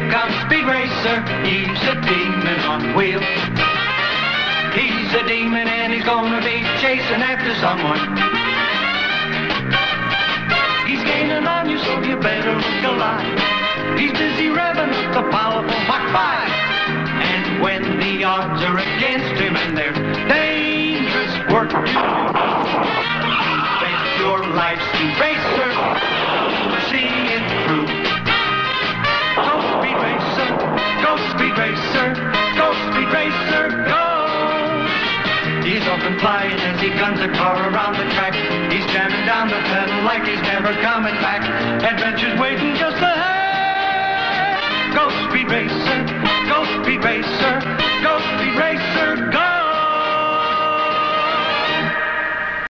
comes Speed Racer, he's a demon on wheels. He's a demon and he's gonna be chasing after someone. He's gaining on you, so you better look alive. He's busy revving up the powerful Mach 5. And when the odds are against him and there's dangerous work to do, bet your life, Speed Racer, see it through. Go Speed Racer, go Speed Racer, go Speed Racer, go! He's off and flying as he guns a car around the track. He's jamming down the pedal like he's never coming back. Adventure's waiting just ahead. Go Speed Racer, go Speed Racer.